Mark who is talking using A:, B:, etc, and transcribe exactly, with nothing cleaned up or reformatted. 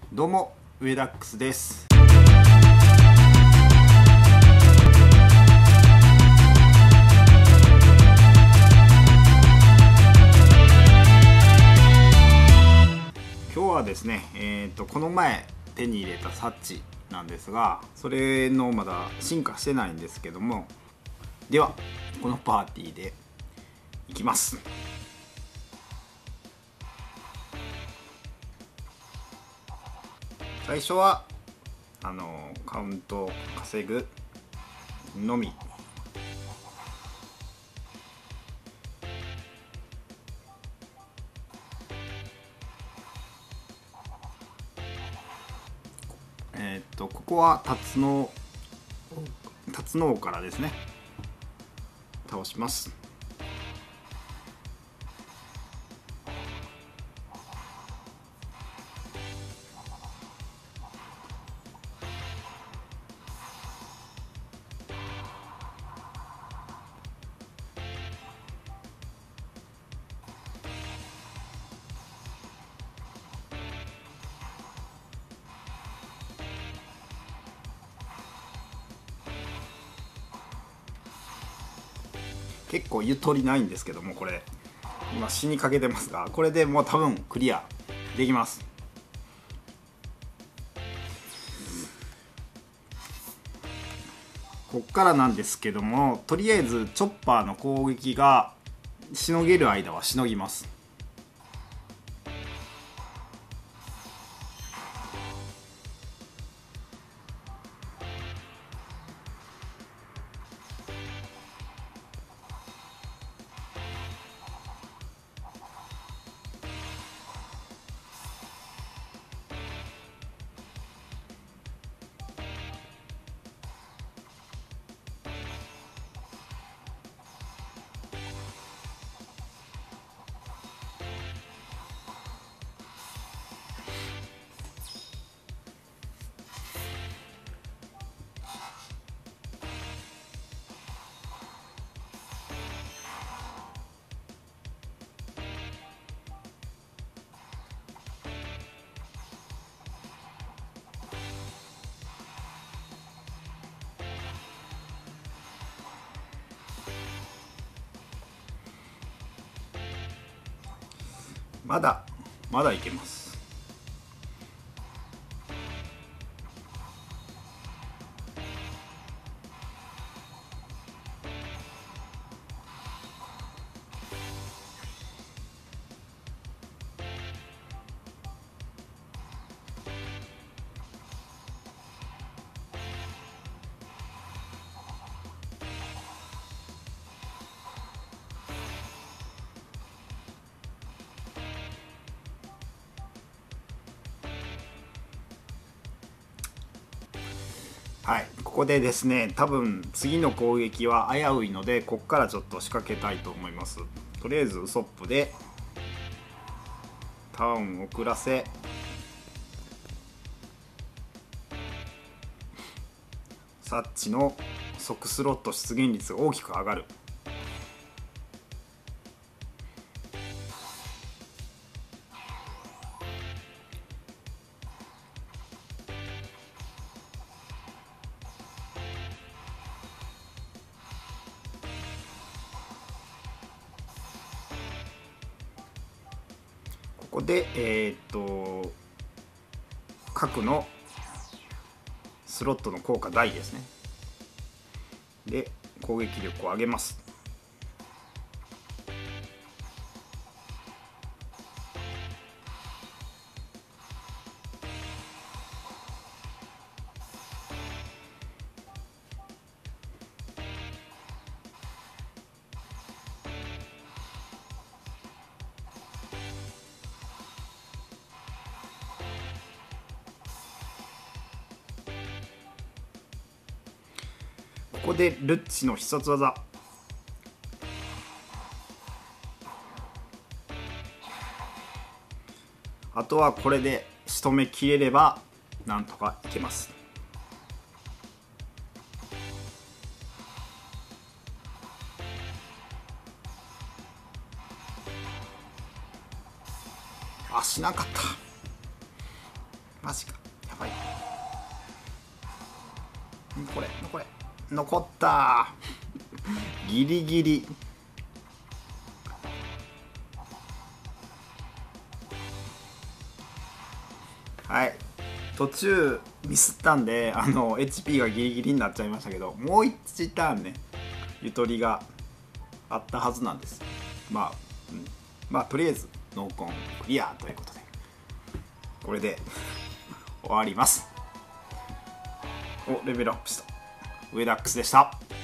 A: どうもウェダックスです。今日はですね、えー、とこの前手に入れたサッチなんですが、それのまだ進化してないんですけども、ではこのパーティーでいきます。最初はあのカウントを稼ぐのみ。えっ、とここはタツノタツノオからですね、倒します。結構ゆとりないんですけども、これ今死にかけてますが、これでもう多分クリアできます。こっからなんですけども、とりあえずチョッパーの攻撃がしのげる間はしのぎます。まだまだいけます。はい、ここでですね、多分次の攻撃は危ういので、ここからちょっと仕掛けたいと思います。とりあえずウソップでターン遅らせ、サッチの即スロット出現率が大きく上がる。ここでえー、っと核のスロットの効果大ですね。で攻撃力を上げます。ここでルッチの必殺技。あとはこれで仕留めきれればなんとかいけます。あ、しなかった。 マジか、やばい。これこれ残ったギリギリ。はい、途中ミスったんであの エイチピー がギリギリになっちゃいましたけど、もういちターンねゆとりがあったはずなんです。まあ、うん、まあとりあえずノーコンクリアということでこれで終わります。お、レベルアップした。ウェダックスでした。